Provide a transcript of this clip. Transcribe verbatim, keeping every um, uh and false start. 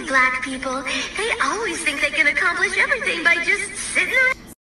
black people. They always think they can accomplish everything by just